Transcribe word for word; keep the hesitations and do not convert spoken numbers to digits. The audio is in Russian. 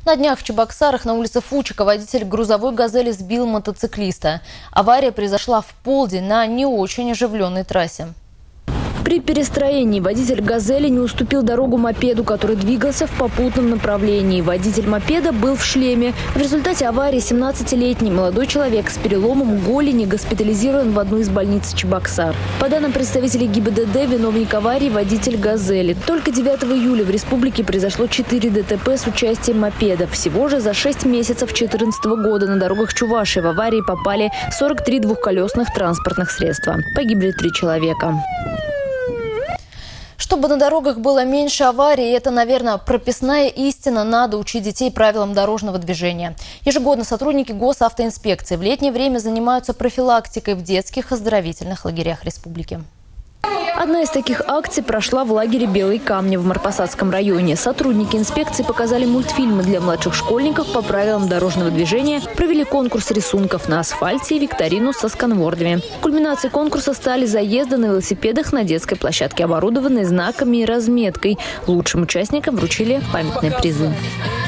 На днях в Чебоксарах на улице Фучика водитель грузовой «Газели» сбил мотоциклиста. Авария произошла в полдень на не очень оживленной трассе. При перестроении водитель «Газели» не уступил дорогу мопеду, который двигался в попутном направлении. Водитель мопеда был в шлеме. В результате аварии семнадцатилетний молодой человек с переломом голени госпитализирован в одну из больниц Чебоксар. По данным представителей ГИБДД, виновник аварии – водитель «Газели». Только девятого июля в республике произошло четыре ДТП с участием мопедов. Всего же за шесть месяцев две тысячи четырнадцатого года на дорогах Чувашии в аварии попали сорок три двухколесных транспортных средства. Погибли три человека. Чтобы на дорогах было меньше аварий, это, наверное, прописная истина, надо учить детей правилам дорожного движения. Ежегодно сотрудники госавтоинспекции в летнее время занимаются профилактикой в детских оздоровительных лагерях республики. Одна из таких акций прошла в лагере «Белые камни» в Марпасадском районе. Сотрудники инспекции показали мультфильмы для младших школьников по правилам дорожного движения, провели конкурс рисунков на асфальте и викторину со сканвордами. Кульминацией конкурса стали заезды на велосипедах на детской площадке, оборудованной знаками и разметкой. Лучшим участникам вручили памятные призы.